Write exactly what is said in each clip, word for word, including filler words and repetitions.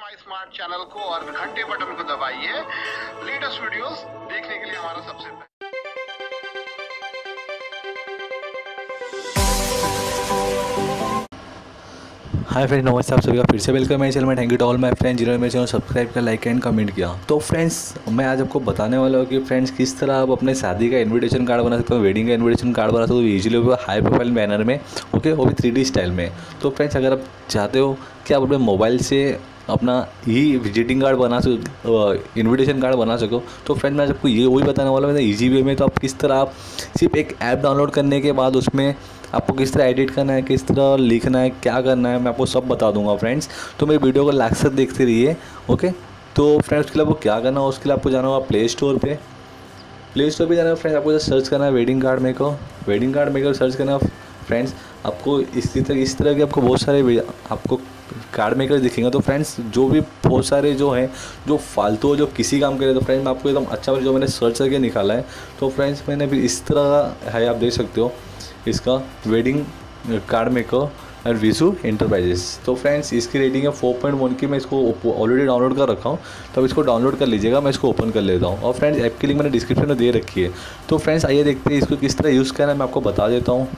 माई smart channel को और घंटे बटन को दबाइए लेटेस्ट वीडियोस देखने के लिए। हमारा सबसे हाय फ्रेंड्स, नमस्ते। आप सभी का फिर से वेलकम है चैनल में। Thank you to all my friends जिन्होंने मेरे चैनल सब्सक्राइब किया, लाइक एंड कमेंट किया। तो फ्रेंड्स, मैं आज आपको बताने वाला हूँ कि फ्रेंड्स किस तरह आप अपने शादी का इनविटेशन कार्ड बना सकते हो, वेडिंग का इनविटेशन कार्ड बना सकते हो ईजिली हाई प्रोफाइल बैनर में, ओके, वो भी थ्री डी स्टाइल में। तो फ्रेंड्स, अगर आप चाहते हो कि आप अपने मोबाइल से अपना ही विजिटिंग कार्ड बना सको, इनविटेशन कार्ड बना सको, तो फ्रेंड मैं आपको ये वही बताने वाला हूँ ईजी वे में। तो आप किस तरह आप सिर्फ एक ऐप डाउनलोड करने के बाद उसमें आपको किस तरह एडिट करना है, किस तरह लिखना है, क्या करना है, मैं आपको सब बता दूंगा फ्रेंड्स। तो मेरी वीडियो को लास्ट तक देखते रहिए, ओके। तो फ्रेंड्स, उसके लिए आपको क्या करना है, उसके लिए आपको जाना होगा प्ले स्टोर पे। प्ले स्टोर पे जाना है फ्रेंड्स, आपको सर्च करना है wedding card maker. Wedding card maker search करना है फ्रेंड्स। आपको इसी तरह इस तरह के आपको बहुत सारे आपको कार्ड मेकर दिखेंगे। तो फ्रेंड्स, जो भी बहुत सारे जो हैं जो फालतू जो किसी काम करे, तो फ्रेंड्स मैं आपको एकदम अच्छा जो मैंने सर्च करके निकाला है। तो फ्रेंड्स, मैंने भी इस तरह है, आप देख सकते हो इसका wedding card maker and Viju enterprises. तो फ्रेंड्स, इसकी रेटिंग है फोर पॉइंट वन की। मैं इसको ऑलरेडी डाउनलोड कर रखा हूँ, तो अब इसको डाउनलोड कर लीजिएगा। मैं इसको ओपन कर लेता हूँ और फ्रेंड्स ऐप की लिंक मैंने डिस्क्रिप्शन में दे रखी है। तो फ्रेंड्स आइए देखते हैं इसको किस तरह यूज़ करना है, मैं आपको बता देता हूँ।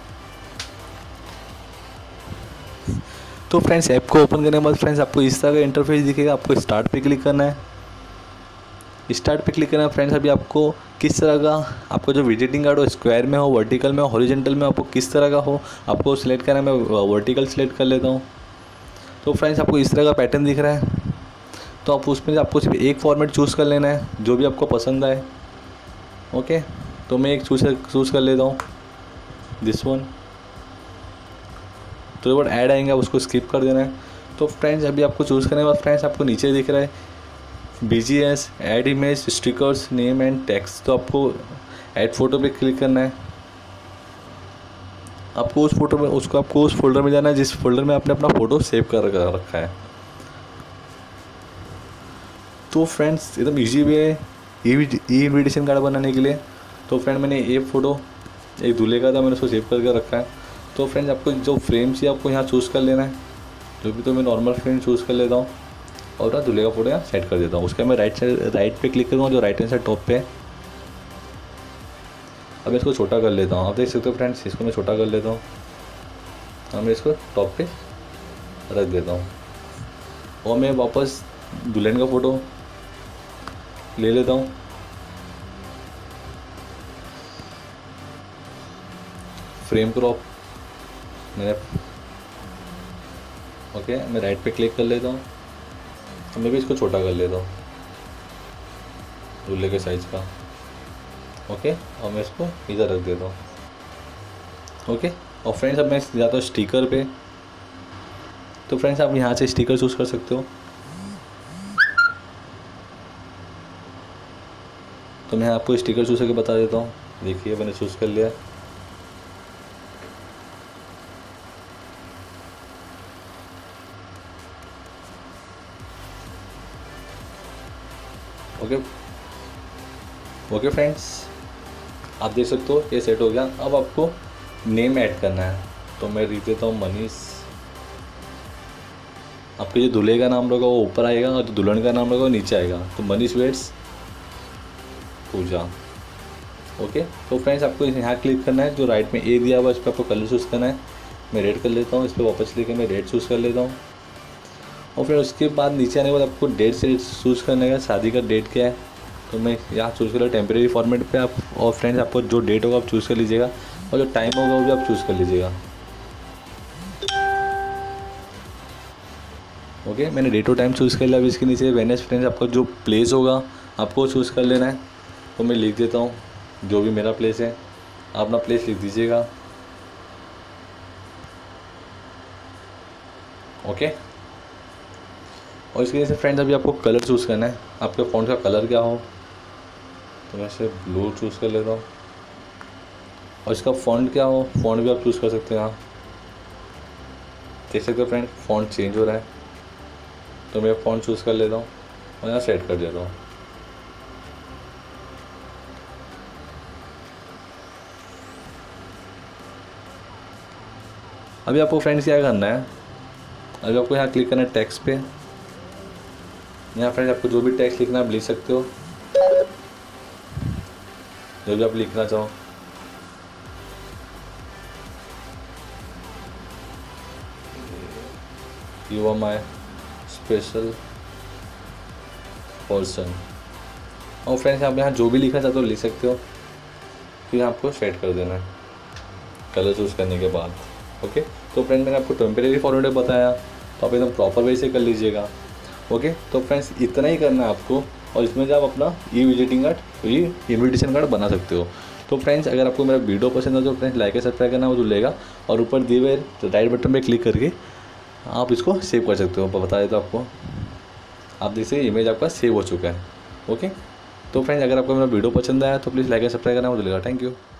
तो फ्रेंड्स, ऐप को ओपन करने के बाद फ्रेंड्स आपको इस तरह का इंटरफेस दिखेगा। आपको स्टार्ट पे क्लिक करना है। स्टार्ट पे क्लिक करना है फ्रेंड्स। अभी आपको किस तरह का आपको जो विजिटिंग कार्ड हो, स्क्वायर में हो, वर्टिकल में हो, हॉरिजॉन्टल में, आपको किस तरह का हो आपको सिलेक्ट करना है। मैं वर्टिकल सिलेक्ट कर लेता हूँ। तो फ्रेंड्स, आपको इस तरह का पैटर्न दिख रहा है। तो आप उसमें आपको सिर्फ एक फॉर्मेट चूज़ कर लेना है जो भी आपको पसंद आए, ओके। तो मैं एक चूज चूज़ कर लेता हूँ, दिस वन। तो जब ऐड आएंगे आप उसको स्किप कर देना है। तो फ्रेंड्स, अभी आपको चूज़ करने के बाद फ्रेंड्स आपको नीचे दिख रहा है B G S, add image, stickers, name and text. तो आपको ऐड फोटो पे क्लिक करना है। आपको उस फोटो में उसको आपको उस फोल्डर में जाना है जिस फोल्डर में आपने अपना फ़ोटो सेव कर रखा है। तो फ्रेंड्स, एकदम इजी वे है ई इन्विटेशन कार्ड बनाने के लिए। तो फ्रेंड, मैंने ये फ़ोटो एक दूल्हे का था, मैंने उसको सेव करके रखा है। तो फ्रेंड्स, आपको जो फ्रेम चाहिए आपको यहाँ चूज़ कर लेना है, जो भी। तो मैं नॉर्मल फ्रेम चूज़ कर लेता हूँ और ना दूल्हे का फोटो यहाँ सेट कर देता हूँ। उसका मैं राइट साइड राइट पे क्लिक करूँगा, जो राइट हैंड साइड टॉप पे है। अब इसको छोटा कर लेता हूँ। आप देख सकते हो फ्रेंड्स, इसको मैं छोटा कर लेता हूँ। अब मैं इसको टॉप पे रख देता हूँ और मैं वापस दुल्हन का फ़ोटो ले लेता हूँ। फ्रेम क्रॉप मैंने, ओके, मैं राइट पे क्लिक कर लेता हूँ। तो मैं भी इसको छोटा कर लेता हूँ दूल्हे के साइज़ का, ओके। और मैं इसको इधर रख देता हूँ, ओके। और फ्रेंड्स, अब मैं जाता हूँ स्टिकर पे। तो फ्रेंड्स, आप यहाँ से स्टिकर चूज़ कर सकते हो। तो मैं आपको स्टिकर चूज़ करके बता देता हूँ। देखिए, मैंने चूज़ कर लिया। ओके ओके फ्रेंड्स, आप देख सकते हो ये सेट हो गया। अब आपको नेम ऐड करना है। तो मैं लिख देता हूँ मनीष। आपके जो दूल्हे का नाम रहेगा वो ऊपर आएगा और जो दुल्हन का नाम रहेगा वो नीचे आएगा। तो मनीष वेट्स पूजा, ओके। तो फ्रेंड्स, आपको यहाँ क्लिक करना है, जो राइट में ए दिया हुआ इस पर आपको कलर चूज़ करना है। मैं रेड कर लेता हूँ। इस पर वापस क्लिक करके मैं रेड चूज़ कर लेता हूँ। और फिर उसके बाद नीचे आने के बाद आपको डेट से चूज़ करने का, शादी का डेट क्या है। तो मैं यहाँ चूज़ कर लिया टेम्परेरी फॉर्मेट पे आप। और फ्रेंड्स, आपको जो डेट होगा आप चूज़ कर लीजिएगा और जो टाइम होगा वो भी आप चूज़ कर लीजिएगा, ओके। मैंने डेट और टाइम चूज़ कर लिया। अभी इसके नीचे वेन्यूज फ्रेंड्स, आपका जो प्लेस होगा आपको चूज़ कर लेना है। तो मैं लिख देता हूँ जो भी मेरा प्लेस है, आप अपना प्लेस लिख दीजिएगा, ओके। और इसके जैसे फ्रेंड्स, अभी आपको कलर चूज़ करना है, आपके फ़ॉन्ट का कलर क्या हो। तो मैं इसे ब्लू चूज़ कर लेता हूँ। और इसका फ़ॉन्ट क्या हो, फ़ॉन्ट भी आप चूज़ कर सकते हैं। यहाँ देख सकते हो फ्रेंड, फ़ॉन्ट चेंज हो रहा है। तो मैं फ़ॉन्ट चूज़ कर लेता हूँ और यहाँ सेट कर देता हूँ। अभी आपको फ्रेंड्स क्या करना है, अभी आपको यहाँ क्लिक करना है टेक्स्ट पे। यहाँ फ्रेंड्स आपको जो भी टेक्स्ट लिखना आप लिख सकते हो, जो भी आप लिखना चाहो। You are my special person. और फ्रेंड्स आप यहाँ जो भी लिखना चाहते हो लिख सकते हो, फिर आपको सेट कर देना है कलर चूज़ करने के बाद। ओके, तो फ्रेंड मैंने आपको टेम्परेरी फॉर्मेट बताया, तो आप एकदम प्रॉपर वे से कर लीजिएगा। ओके, तो फ्रेंड्स इतना ही करना है आपको, और इसमें जब अपना ई विजिटिंग कार्ड, ये इन्विटेशन कार्ड बना सकते हो। तो फ्रेंड्स अगर आपको मेरा वीडियो पसंद है तो फ्रेंड्स लाइक और सब्सक्राइब करना वो भूलिएगा, और ऊपर दिए हुए राइट बटन पे क्लिक करके आप इसको सेव कर सकते हो। बता देता आपको, आप देख सकते इमेज आपका सेव हो चुका है। ओके, तो फ्रेंड्स अगर आपको मेरा वीडियो पसंद आया तो प्लीज़ लाइक और सब्सक्राइब करना वो भूलिएगा। Thank you.